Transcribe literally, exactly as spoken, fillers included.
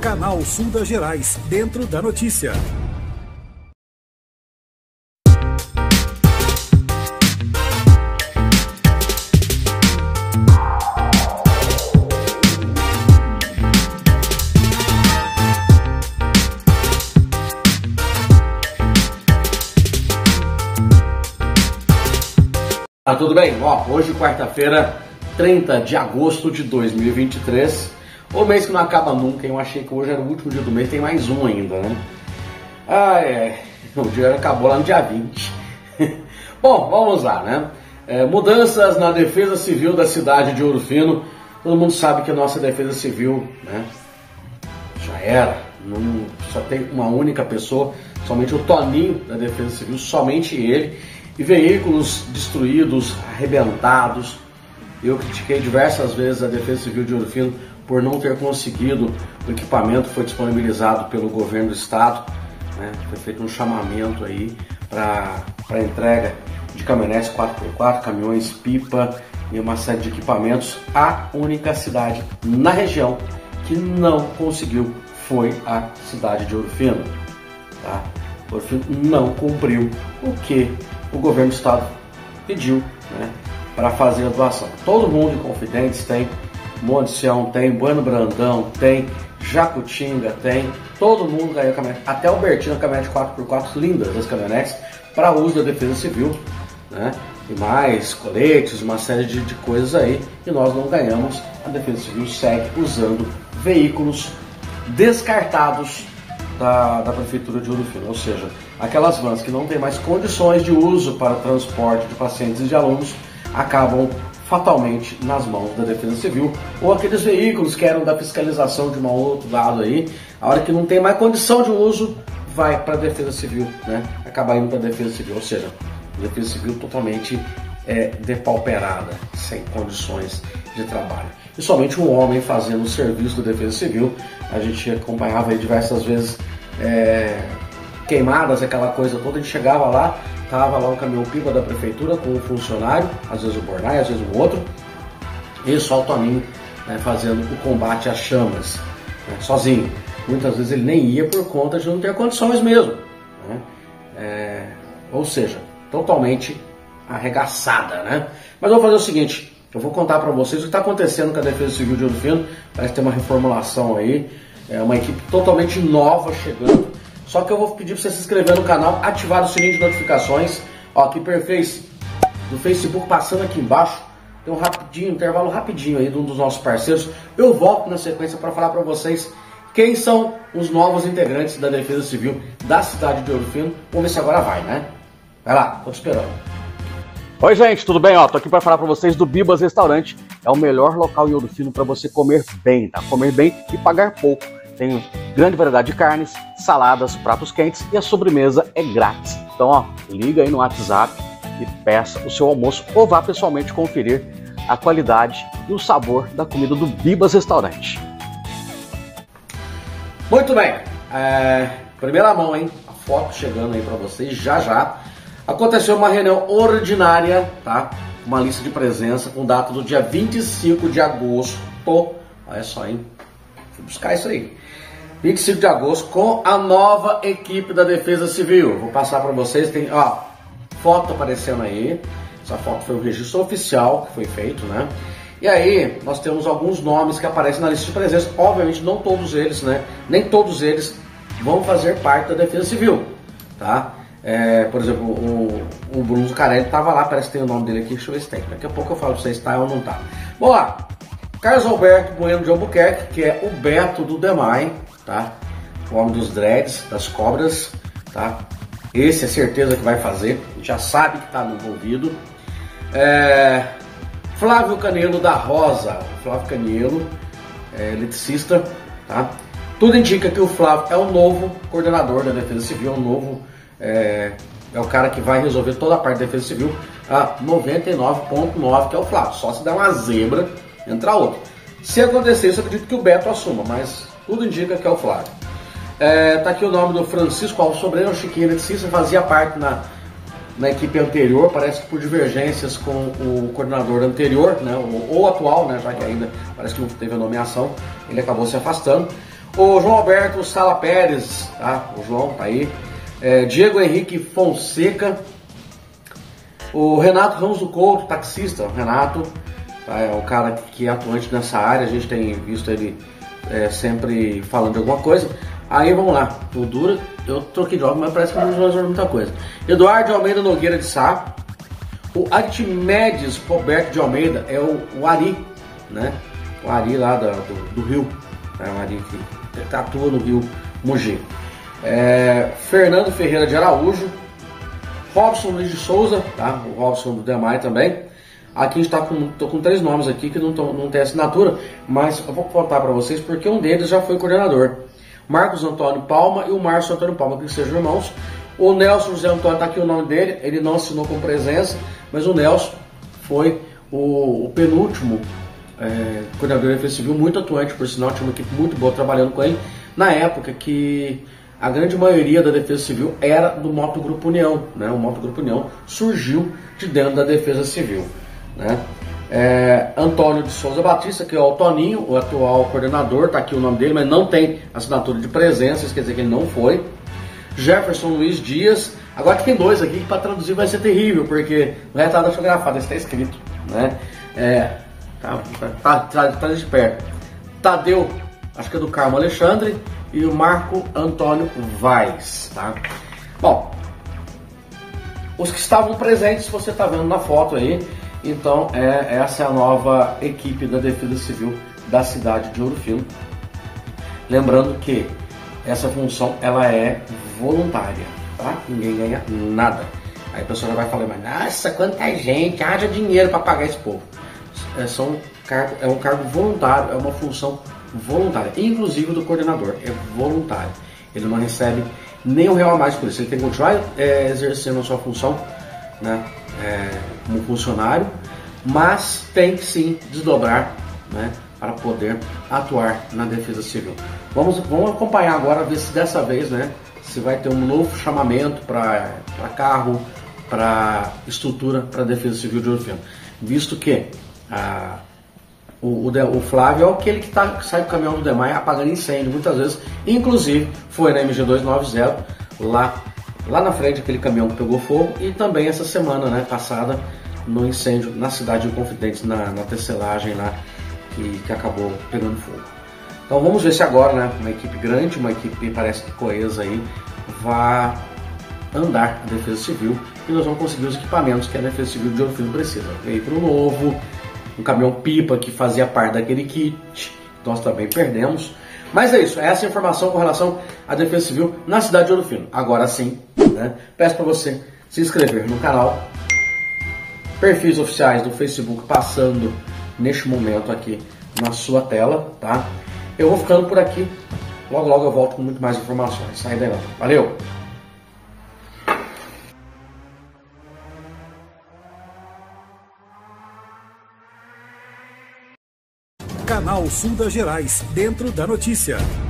Canal Sul das Gerais, dentro da notícia. Ah, tudo bem? Ó, hoje, quarta-feira, trinta de agosto de dois mil e vinte e três, o mês que não acaba nunca. Eu achei que hoje era o último dia do mês, tem mais um ainda, né? Ah, é, o dia acabou lá no dia vinte. Bom, vamos lá, né? É, mudanças na Defesa Civil da cidade de Ouro Fino. Todo mundo sabe que a nossa Defesa Civil, né, já era, não, só tem uma única pessoa, somente o Toninho da Defesa Civil, somente ele. E veículos destruídos, arrebentados. Eu critiquei diversas vezes a Defesa Civil de Ouro Fino por não ter conseguido o equipamento que foi disponibilizado pelo governo do estado, né? Foi feito um chamamento aí para a entrega de caminhonetes quatro por quatro, caminhões, pipa e uma série de equipamentos. A única cidade na região que não conseguiu foi a cidade de Ouro Fino, tá? Ouro Fino não cumpriu o que o governo do estado pediu, né, para fazer a doação. Todo mundo em Confidentes tem, Monte Sião tem, Bueno Brandão tem, Jacutinga tem, todo mundo ganhou caminhonete, até o Bertino, caminhonete quatro por quatro, lindas as caminhonetes, para uso da Defesa Civil, né, e mais coletes, uma série de, de coisas aí, e nós não ganhamos. A Defesa Civil segue usando veículos descartados Da, da Prefeitura de Ouro Fino, ou seja, aquelas vans que não têm mais condições de uso para transporte de pacientes e de alunos acabam fatalmente nas mãos da Defesa Civil, ou aqueles veículos que eram da fiscalização de um outro lado aí, a hora que não tem mais condição de uso, vai para a Defesa Civil, né? Acaba indo para a Defesa Civil, ou seja, a Defesa Civil totalmente é, depauperada, sem condições de trabalho. E somente um homem fazendo o serviço da Defesa Civil. A gente acompanhava aí diversas vezes é, queimadas, aquela coisa toda. A gente chegava lá, tava lá o caminhão-pipa da prefeitura com um funcionário, às vezes o Bornai, às vezes o outro, e só o Toninho, né, fazendo o combate às chamas, né, sozinho. Muitas vezes ele nem ia por conta de não ter condições mesmo, né? É, ou seja, totalmente arregaçada, né? Mas eu vou fazer o seguinte. Eu vou contar para vocês o que está acontecendo com a Defesa Civil de Ouro Fino. Parece ter uma reformulação aí, é uma equipe totalmente nova chegando. Só que eu vou pedir para você se inscrever no canal, ativar o sininho de notificações. Ó, aqui perfis do Facebook passando aqui embaixo. Tem um rapidinho, um intervalo rapidinho aí de um dos nossos parceiros. Eu volto na sequência para falar para vocês quem são os novos integrantes da Defesa Civil da cidade de Ouro Fino. Vamos ver se agora vai, né? Vai lá, tô te esperando. Oi gente, tudo bem? Ó, tô aqui para falar para vocês do Bibas Restaurante. É o melhor local em Ouro Fino para você comer bem, tá? Comer bem e pagar pouco. Tem grande variedade de carnes, saladas, pratos quentes e a sobremesa é grátis. Então, ó, liga aí no WhatsApp e peça o seu almoço ou vá pessoalmente conferir a qualidade e o sabor da comida do Bibas Restaurante. Muito bem, é, primeira mão, hein? A foto chegando aí para vocês já já. Aconteceu uma reunião ordinária, tá? Uma lista de presença com data do dia vinte e cinco de agosto. Olha só, hein? Fui buscar isso aí. vinte e cinco de agosto com a nova equipe da Defesa Civil. Vou passar para vocês, tem, ó, foto aparecendo aí. Essa foto foi o registro oficial que foi feito, né? E aí, nós temos alguns nomes que aparecem na lista de presença. Obviamente, não todos eles, né? Nem todos eles vão fazer parte da Defesa Civil, tá? É, por exemplo, o, o Bruno Zucarelli estava lá, parece que tem o nome dele aqui, deixa eu ver se tem. Daqui a pouco eu falo pra vocês se tá ou não tá. Vamos lá. Carlos Alberto Bueno de Albuquerque, que é o Beto do Demai, tá? O homem dos dreads, das cobras, tá? Esse é certeza que vai fazer, a gente já sabe que tá envolvido. É, Flávio Canelo da Rosa, Flávio Canelo, é, eletricista, tá? Tudo indica que o Flávio é o novo coordenador da Defesa Civil, é o novo... É, é o cara que vai resolver toda a parte da Defesa Civil a noventa e nove ponto nove, que é o Flávio. Só se der uma zebra, entra outro. Se acontecer isso, eu acredito que o Beto assuma, mas tudo indica que é o Flávio. É, tá aqui o nome do Francisco Alves Sobreira, o Chiquinho eletricista, fazia parte na, na equipe anterior, parece que por divergências com o coordenador anterior, né, ou, ou atual, né, já que ainda parece que não teve a nomeação, ele acabou se afastando. O João Alberto Sala Pérez, tá? O João tá aí. É, Diego Henrique Fonseca. O Renato Ramos do Couto, taxista. O Renato tá? É o cara que é atuante nessa área. A gente tem visto ele é, sempre falando de alguma coisa. Aí vamos lá. O Dura, eu troquei de obra, mas parece que não resolve muita coisa. Eduardo de Almeida Nogueira de Sá. O Arquimedes Roberto de Almeida é o, o Ari, né? O Ari lá do, do, do Rio. É o Ari que atua no Rio Mogi. É, Fernando Ferreira de Araújo. Robson Luiz de Souza, tá? O Robson do Demai também. Aqui a gente tá com, tô com três nomes aqui que não, tô, não tem assinatura, mas eu vou contar para vocês porque um deles já foi coordenador. Marcos Antônio Palma e o Márcio Antônio Palma, que sejam irmãos. O Nelson José Antônio, tá aqui o nome dele, ele não assinou com presença, mas o Nelson foi o, o penúltimo é, coordenador da Defesa Civil, muito atuante, por sinal, tinha uma equipe muito boa trabalhando com ele, na época que a grande maioria da Defesa Civil era do Moto Grupo União, né? O Moto Grupo União surgiu de dentro da Defesa Civil, né? É, Antônio de Souza Batista, que é o Toninho, o atual coordenador, tá aqui o nome dele, mas não tem assinatura de presença, isso quer dizer que ele não foi. Jefferson Luiz Dias, agora que tem dois aqui que para traduzir vai ser terrível, porque não é nada fotografado, está escrito, né? É, tá, tá, tá, tá de perto. Tadeu, acho que é do Carmo Alexandre, e o Marco Antônio Vaz, tá? Bom, os que estavam presentes, você está vendo na foto aí, então é, essa é a nova equipe da Defesa Civil da cidade de Ouro Fino. Lembrando que essa função ela é voluntária, tá? Ninguém ganha nada. Aí a pessoa já vai falar, mas nossa, quanta gente, haja dinheiro para pagar esse povo. É, são, é um cargo voluntário, é uma função voluntária, inclusive do coordenador, é voluntário. Ele não recebe nem um real a mais por isso, ele tem que continuar é, exercendo a sua função, né, é, como funcionário, mas tem que sim desdobrar, né, para poder atuar na Defesa Civil. Vamos, vamos acompanhar agora, ver se dessa vez, né, se vai ter um novo chamamento para carro, para estrutura para a Defesa Civil de Ouro Fino, visto que a O, o, o Flávio é aquele que, tá, que sai do caminhão do Demai apagando incêndio, muitas vezes, inclusive foi na M G duzentos e noventa, lá, lá na frente aquele caminhão que pegou fogo, e também essa semana, né, passada, no incêndio na cidade de Confidentes, na, na tecelagem lá, que, que acabou pegando fogo. Então vamos ver se agora, né, uma equipe grande, uma equipe parece que coesa aí, vai andar a Defesa Civil, e nós vamos conseguir os equipamentos que a Defesa Civil de Ouro Fino precisa. Veículo novo, um caminhão pipa que fazia parte daquele kit, nós também perdemos. Mas é isso, essa é a informação com relação à Defesa Civil na cidade de Ouro Fino. Agora sim, né, peço para você se inscrever no canal, perfis oficiais do Facebook passando neste momento aqui na sua tela, tá? Eu vou ficando por aqui, logo logo eu volto com muito mais informações. Sai daí, valeu! Canal Sul das Gerais, dentro da notícia.